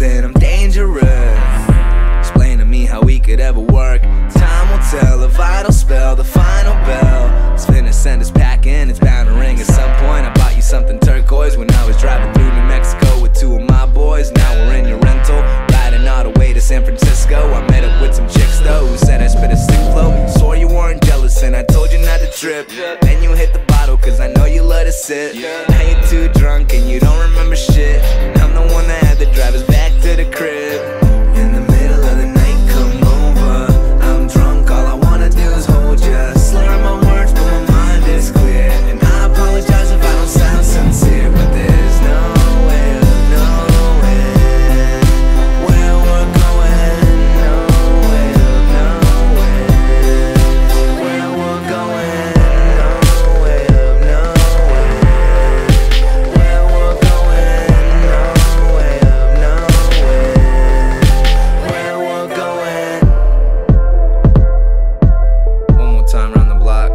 saying I'm dangerous. Explain to me how we could ever work. Time will tell, a vital spell, the final bell. It's finna send us packing, it's bound to ring at some point. I bought you something turquoise when I was driving through New Mexico with two of my boys. Now we're in your rental, riding all the way to San Francisco. I met up with some chicks though, who said I spit a sick flow. Swore you weren't jealous and I told you not to trip. Then you hit the bottle cause I know you love to sip. Now you're too drunk and you don't remember shit, and I'm the one that had to drive us back to the crib. In the middle of the night, come over. I'm drunk, all I wanna do is hold ya. Slurring my words, but my mind is clear. And I apologize if I don't sound sincere, but there's no way of knowing where we're going. No way of knowing where we're going. No way of knowing where we're going. No way of knowing where we're going. One more time round the block.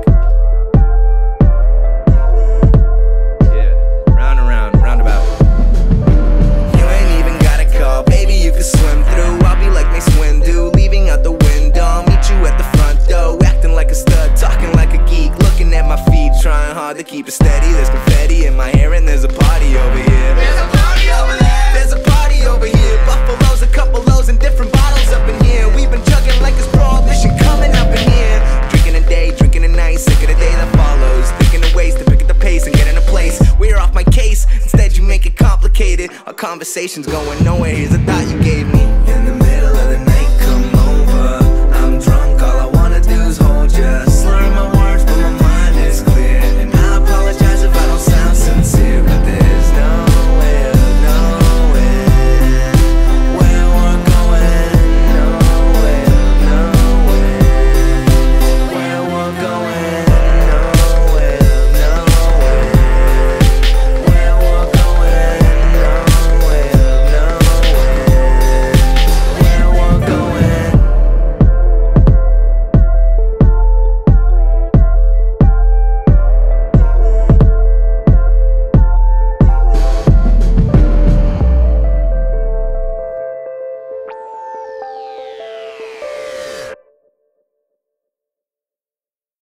Yeah, round and round, roundabout. You ain't even gotta call, baby, you can swim through. I'll be like Mace Windu, leaving out the window. I'll meet you at the front door, acting like a stud, talking like a geek, looking at my feet, trying hard to keep it steady. There's confetti in my hair and there's a party over here. There's a party over there. There's a party over here. Buffaloes, a couple lows and different bottles up in here. We've been jugging like it's prohibition coming up in here. Drinking a day, drinking a night, sick of the day that follows. Thinking of ways to pick up the pace and get in a place. We're off my case, instead you make it complicated. Our conversation's going nowhere, here's a thought you gave